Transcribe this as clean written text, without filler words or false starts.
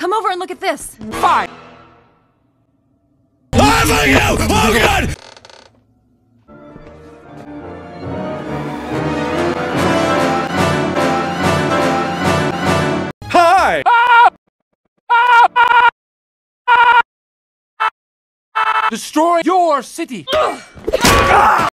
Come over and look at this. Fine! I'm for you! Oh god! Hi! Destroy your city!